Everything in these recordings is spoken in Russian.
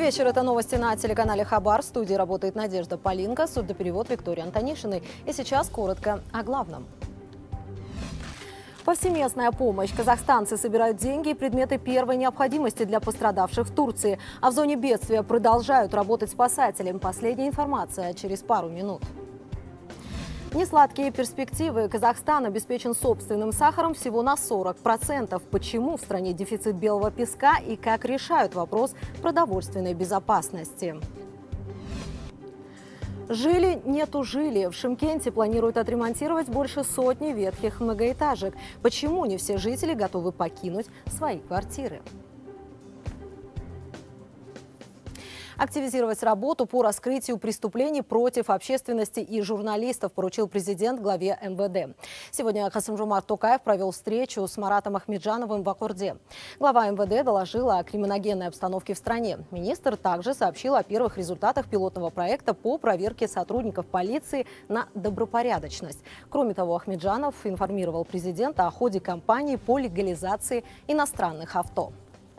Добрый вечер. Это новости на телеканале Хабар. В студии работает Надежда Полинка, сурдоперевод Виктории Антонишиной. И сейчас коротко о главном. Повсеместная помощь. Казахстанцы собирают деньги и предметы первой необходимости для пострадавших в Турции. А в зоне бедствия продолжают работать спасатели. Последняя информация через пару минут. Несладкие перспективы. Казахстан обеспечен собственным сахаром всего на 40%. Почему в стране дефицит белого песка и как решают вопрос продовольственной безопасности? Жили, нету жили. В Шымкенте планируют отремонтировать больше сотни ветхих многоэтажек. Почему не все жители готовы покинуть свои квартиры? Активизировать работу по раскрытию преступлений против общественности и журналистов поручил президент главе МВД. Сегодня Касым-Жомарт Токаев провел встречу с Маратом Ахмеджановым в Аккорде. Глава МВД доложила о криминогенной обстановке в стране. Министр также сообщил о первых результатах пилотного проекта по проверке сотрудников полиции на добропорядочность. Кроме того, Ахмеджанов информировал президента о ходе кампании по легализации иностранных авто.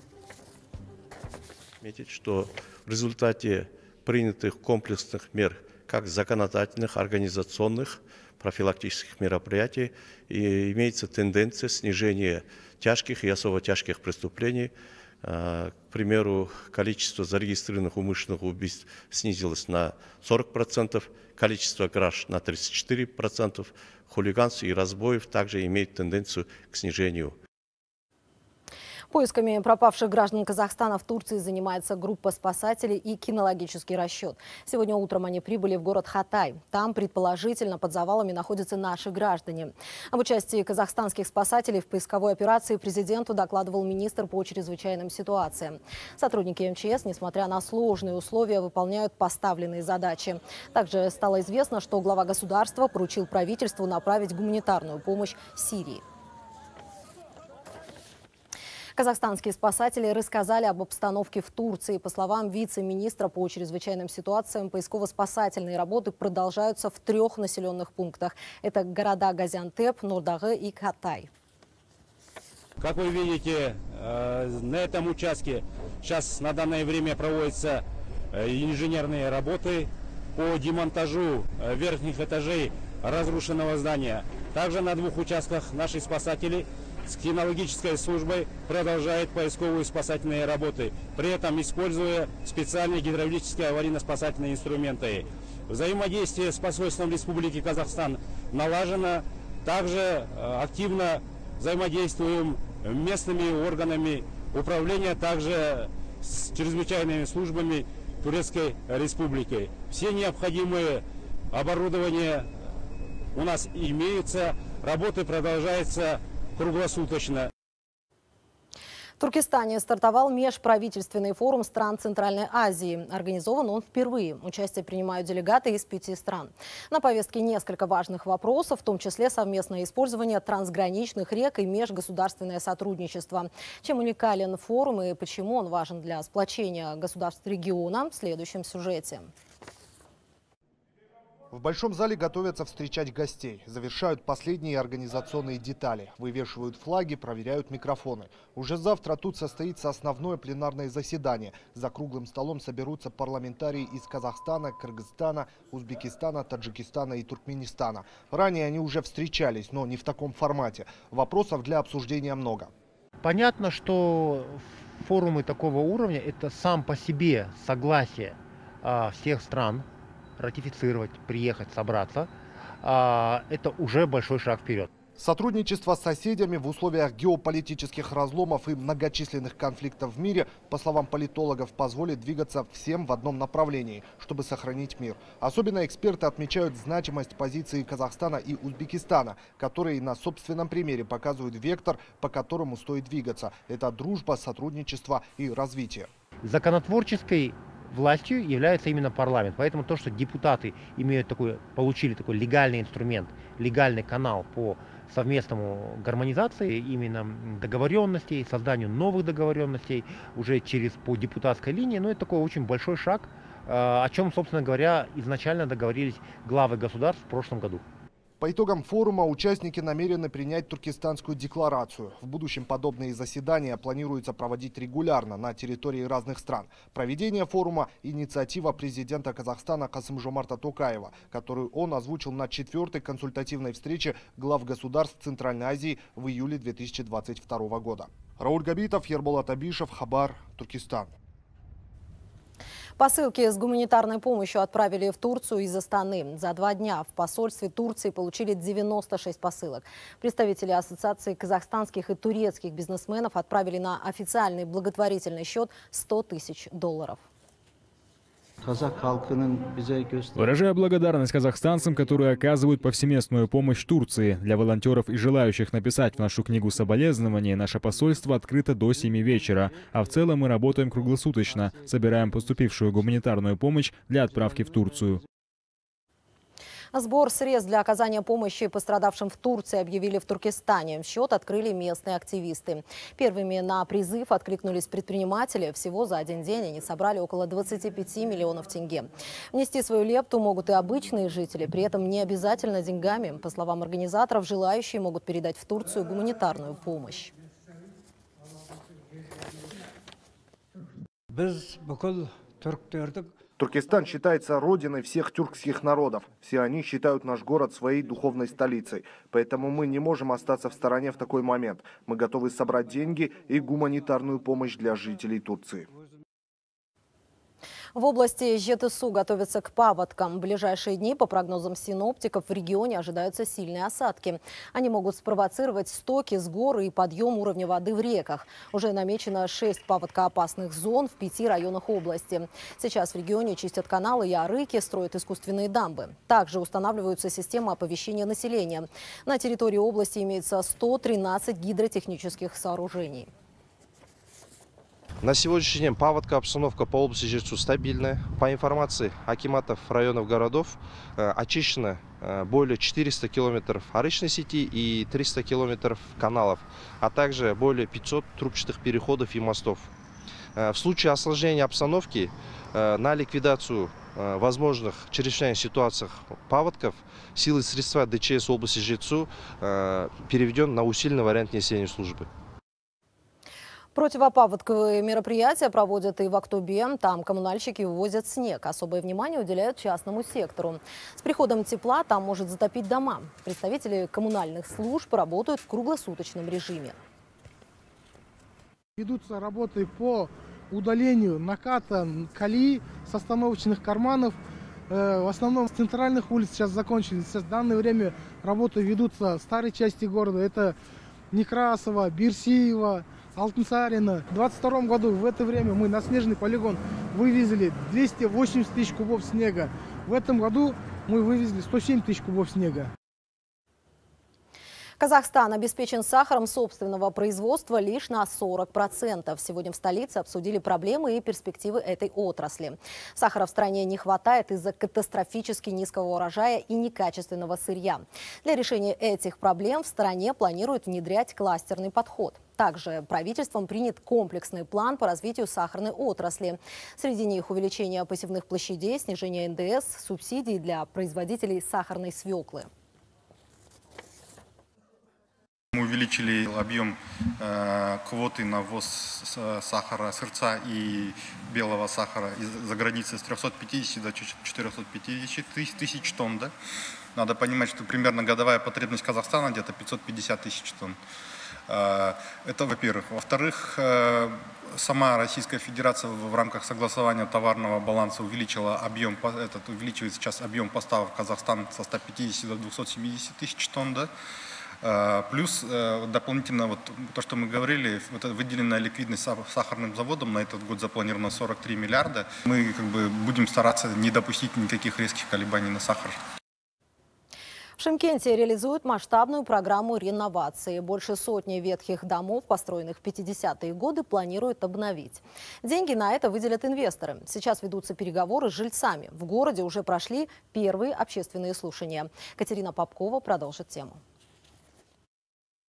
Отметить, что в результате принятых комплексных мер, как законодательных, организационных, профилактических мероприятий, и имеется тенденция снижения тяжких и особо тяжких преступлений. К примеру, количество зарегистрированных умышленных убийств снизилось на 40%, количество краж на 34%, хулиганств и разбоев также имеет тенденцию к снижению. Поисками пропавших граждан Казахстана в Турции занимается группа спасателей и кинологический расчет. Сегодня утром они прибыли в город Хатай. Там, предположительно, под завалами находятся наши граждане. Об участии казахстанских спасателей в поисковой операции президенту докладывал министр по чрезвычайным ситуациям. Сотрудники МЧС, несмотря на сложные условия, выполняют поставленные задачи. Также стало известно, что глава государства поручил правительству направить гуманитарную помощь Сирии. Казахстанские спасатели рассказали об обстановке в Турции. По словам вице-министра по чрезвычайным ситуациям, поисково-спасательные работы продолжаются в 3 населенных пунктах. Это города Газиантеп, Нурдагы и Хатай. Как вы видите, на этом участке сейчас на данное время проводятся инженерные работы по демонтажу верхних этажей разрушенного здания. Также на 2 участках наши спасатели с кинологической службой продолжает поисковые спасательные работы, при этом используя специальные гидравлические аварийно-спасательные инструменты. Взаимодействие с посольством Республики Казахстан налажено. Также активно взаимодействуем местными органами управления, также с чрезвычайными службами Турецкой Республики. Все необходимые оборудования у нас имеются, работы продолжаются круглосуточно. В Туркестане стартовал межправительственный форум стран Центральной Азии. Организован он впервые. Участие принимают делегаты из 5 стран. На повестке несколько важных вопросов, в том числе совместное использование трансграничных рек и межгосударственное сотрудничество. Чем уникален форум и почему он важен для сплочения государств региона, в следующем сюжете. В Большом зале готовятся встречать гостей, завершают последние организационные детали, вывешивают флаги, проверяют микрофоны. Уже завтра тут состоится основное пленарное заседание. За круглым столом соберутся парламентарии из Казахстана, Кыргызстана, Узбекистана, Таджикистана и Туркменистана. Ранее они уже встречались, но не в таком формате. Вопросов для обсуждения много. Понятно, что форумы такого уровня – это сам по себе согласие всех стран ратифицировать, приехать, собраться, это уже большой шаг вперед. Сотрудничество с соседями в условиях геополитических разломов и многочисленных конфликтов в мире, по словам политологов, позволит двигаться всем в одном направлении, чтобы сохранить мир. Особенно эксперты отмечают значимость позиции Казахстана и Узбекистана, которые на собственном примере показывают вектор, по которому стоит двигаться. Это дружба, сотрудничество и развитие. Законотворческой властью является именно парламент. Поэтому то, что депутаты получили такой легальный инструмент, легальный канал по совместному гармонизации именно договоренностей, созданию новых договоренностей уже по депутатской линии, это такой очень большой шаг, о чем, собственно говоря, изначально договорились главы государств в прошлом году. По итогам форума участники намерены принять Туркестанскую декларацию. В будущем подобные заседания планируется проводить регулярно на территории разных стран. Проведение форума – инициатива президента Казахстана Касым-Жомарта Токаева, которую он озвучил на 4-й консультативной встрече глав государств Центральной Азии в июле 2022 года. Рауль Габитов, Ерболат Абишев, Хабар, Туркестан. Посылки с гуманитарной помощью отправили в Турцию из Астаны. За 2 дня в посольстве Турции получили 96 посылок. Представители Ассоциации казахстанских и турецких бизнесменов отправили на официальный благотворительный счет $100 000. Выражаю благодарность казахстанцам, которые оказывают повсеместную помощь Турции. Для волонтеров и желающих написать в нашу книгу соболезнования наше посольство открыто до 7 вечера. А в целом мы работаем круглосуточно. Собираем поступившую гуманитарную помощь для отправки в Турцию. Сбор средств для оказания помощи пострадавшим в Турции объявили в Туркестане. Счет открыли местные активисты. Первыми на призыв откликнулись предприниматели. Всего за один день они собрали около 25 миллионов тенге. Внести свою лепту могут и обычные жители, при этом не обязательно деньгами. По словам организаторов, желающие могут передать в Турцию гуманитарную помощь. Туркестан считается родиной всех тюркских народов. Все они считают наш город своей духовной столицей. Поэтому мы не можем остаться в стороне в такой момент. Мы готовы собрать деньги и гуманитарную помощь для жителей Турции. В области Жетысу готовятся к паводкам. В ближайшие дни, по прогнозам синоптиков, в регионе ожидаются сильные осадки. Они могут спровоцировать стоки с гор и подъем уровня воды в реках. Уже намечено 6 паводкоопасных зон в 5 районах области. Сейчас в регионе чистят каналы и арыки, строят искусственные дамбы. Также устанавливаются системы оповещения населения. На территории области имеется 113 гидротехнических сооружений. На сегодняшний день паводка, обстановка по области Жетысу стабильная. По информации акиматов районов городов очищено более 400 километров арычной сети и 300 километров каналов, а также более 500 трубчатых переходов и мостов. В случае осложнения обстановки на ликвидацию возможных чрезвычайных ситуациях паводков силы и средства ДЧС области Жетысу переведен на усиленный вариант несения службы. Противопаводковые мероприятия проводят и в Актобе. Там коммунальщики вывозят снег. Особое внимание уделяют частному сектору. С приходом тепла там может затопить дома. Представители коммунальных служб работают в круглосуточном режиме. Ведутся работы по удалению наката колеи с остановочных карманов. В основном с центральных улиц сейчас закончились. Сейчас в данное время работы ведутся в старой части города. Это Некрасово, Берсиево, Алтынсарина. В 2022 году в это время мы на снежный полигон вывезли 280 тысяч кубов снега. В этом году мы вывезли 107 тысяч кубов снега. Казахстан обеспечен сахаром собственного производства лишь на 40%. Сегодня в столице обсудили проблемы и перспективы этой отрасли. Сахара в стране не хватает из-за катастрофически низкого урожая и некачественного сырья. Для решения этих проблем в стране планируют внедрять кластерный подход. Также правительством принят комплексный план по развитию сахарной отрасли. Среди них увеличение посевных площадей, снижение НДС, субсидий для производителей сахарной свеклы. Мы увеличили объем квоты на ввоз сахара, сырца и белого сахара из-за границы с 350 до 450 тысяч тонн. Да? Надо понимать, что примерно годовая потребность Казахстана где-то 550 тысяч тонн. Это, во-первых. Во-вторых, сама Российская Федерация в рамках согласования товарного баланса увеличивает сейчас объем поставок в Казахстан со 150 до 270 тысяч тонн. Да? Плюс дополнительно вот то, что мы говорили, вот выделенная ликвидность сахарным заводом на этот год запланирована 43 миллиарда. Мы будем стараться не допустить никаких резких колебаний на сахар. В Шымкенте реализуют масштабную программу реновации. Больше сотни ветхих домов, построенных в 50-е годы, планируют обновить. Деньги на это выделят инвесторы. Сейчас ведутся переговоры с жильцами. В городе уже прошли первые общественные слушания. Катерина Попкова продолжит тему.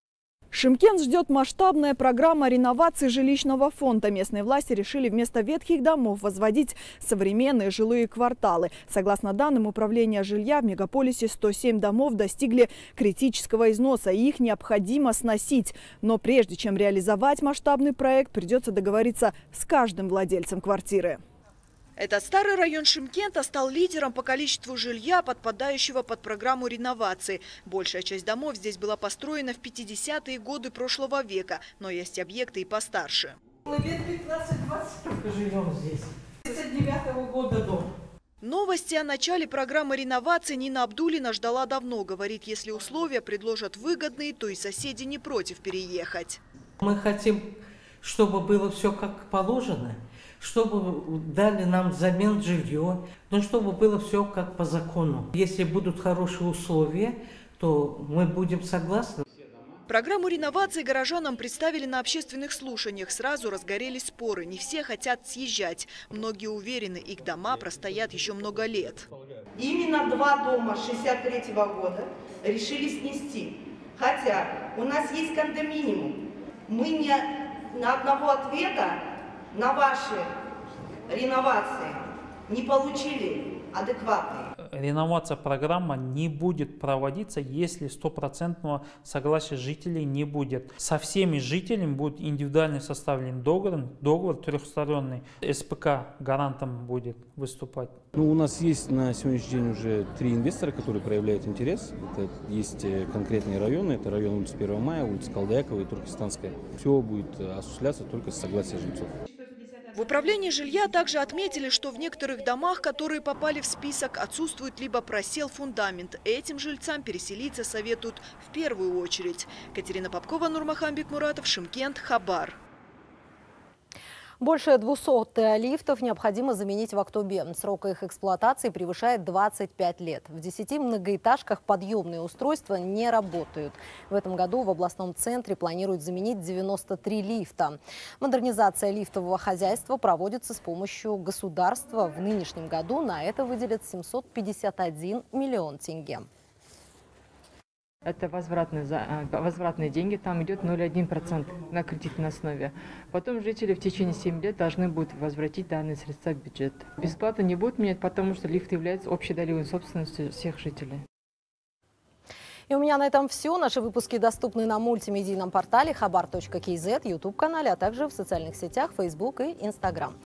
Шымкент ждет масштабная программа реновации жилищного фонда. Местные власти решили вместо ветхих домов возводить современные жилые кварталы. Согласно данным управления жилья, в мегаполисе 107 домов достигли критического износа, и их необходимо сносить. Но прежде чем реализовать масштабный проект, придется договориться с каждым владельцем квартиры. Этот старый район Шымкента стал лидером по количеству жилья, подпадающего под программу реновации. Большая часть домов здесь была построена в 50-е годы прошлого века, но есть объекты и постарше. Лет 15-20 живем здесь. 39-го года дом. Новости о начале программы реновации Нина Абдулина ждала давно. Говорит, если условия предложат выгодные, то и соседи не против переехать. Мы хотим, чтобы было все как положено. Чтобы дали нам взамен жилье, но чтобы было все как по закону. Если будут хорошие условия, то мы будем согласны. Программу реновации горожанам представили на общественных слушаниях. Сразу разгорелись споры. Не все хотят съезжать. Многие уверены, их дома простоят еще много лет. Именно 2 дома 63-го года решили снести. Хотя у нас есть кондоминиум. Мы ни на одного ответа на ваши реновации не получили адекватные. Реновация программы не будет проводиться, если стопроцентного согласия жителей не будет. Со всеми жителями будет индивидуально составлен договор трехсторонний. СПК гарантом будет выступать. У нас есть на сегодняшний день уже 3 инвестора, которые проявляют интерес. Это есть конкретные районы. Это район улицы 1 мая, улица Калдаякова и Туркестанская. Все будет осуществляться только с согласия жильцов. В управлении жилья также отметили, что в некоторых домах, которые попали в список, отсутствует либо просел фундамент. Этим жильцам переселиться советуют в первую очередь. Катерина Попкова, Нурмахан Бекмуратов, Шымкент, Хабар. Больше 200 лифтов необходимо заменить в Актобе. Срок их эксплуатации превышает 25 лет. В 10 многоэтажках подъемные устройства не работают. В этом году в областном центре планируют заменить 93 лифта. Модернизация лифтового хозяйства проводится с помощью государства. В нынешнем году на это выделят 751 миллион тенге. Это возвратные деньги, там идет 0,1% на кредитной основе. Потом жители в течение 7 лет должны будут возвратить данные средства в бюджет. Бесплатно не будут менять, потому что лифт является общедолевой собственностью всех жителей. И у меня на этом все. Наши выпуски доступны на мультимедийном портале khabar.kz, YouTube-канале, а также в социальных сетях Facebook и Instagram.